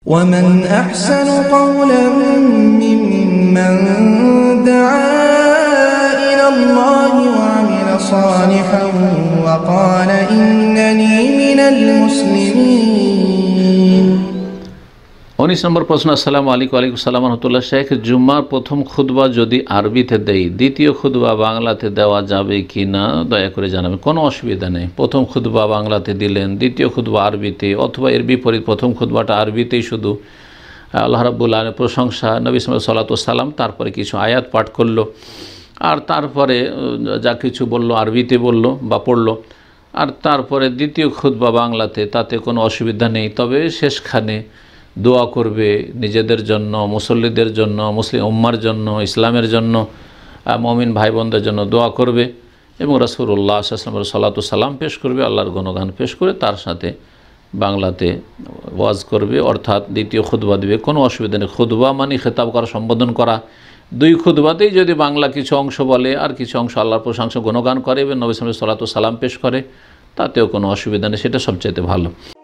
ومن أحسن قولا ممن دعا إلى الله وعمل صالحا وقال إنني من المسلمين। 19 নম্বর প্রশ্ন। আসসালামু আলাইকুম। ওয়ালাইকুম আসসালাম রহমতুল্লাহ। শেখ, জুম্মার প্রথম খুতবা যদি আরবিতে দেই, দ্বিতীয় খুতবা বাংলাতে দেওয়া যাবে কি না দয়া করে জানাবেন। কোনো অসুবিধা নেই। প্রথম খুতবা বাংলাতে দিলেন, দ্বিতীয় খুতবা আরবিতে, অথবা এর বিপরীত প্রথম খুতবাটা আরবিতেই শুধু আল্লাহ রাব্বুল আলামিনের প্রশংসা, নবী সাল্লাল্লাহু আলাইহি সাল্লাম, তারপরে কিছু আয়াত পাঠ করলো, আর তারপরে যা কিছু বলল আরবিতে বলল বা পড়লো, আর তারপরে দ্বিতীয় খুতবা বাংলাতে, তাতে কোনো অসুবিধা নেই। তবে শেষখানে দোয়া করবে নিজেদের জন্য, মুসল্লিদের জন্য, মুসলিম উম্মার জন্য, ইসলামের জন্য, মুমিন ভাই বোনদের জন্য দোয়া করবে এবং রাসূলুল্লাহ সাল্লাল্লাহু আলাইহি ওয়াসাল্লামের সালাতু সালাম পেশ করবে, আল্লাহর গুণগান পেশ করে তার সাথে বাংলাতে ওয়াজ করবে, অর্থাৎ দ্বিতীয় খুতবা দেবে। কোনো অসুবিধা নেই। খুতবা মানে খেতাব করা, সম্বোধন করা। দুই খুতবাতেই যদি বাংলা কিছু অংশ বলে আর কিছু অংশ আল্লাহর প্রশংসা গুণগান করে এবং নবী সাল্লাল্লাহু আলাইহি ওয়াসাল্লামের সালাতু সালাম পেশ করে, তাতেও কোনো অসুবিধা নেই। সেটা সবচেয়ে ভালো।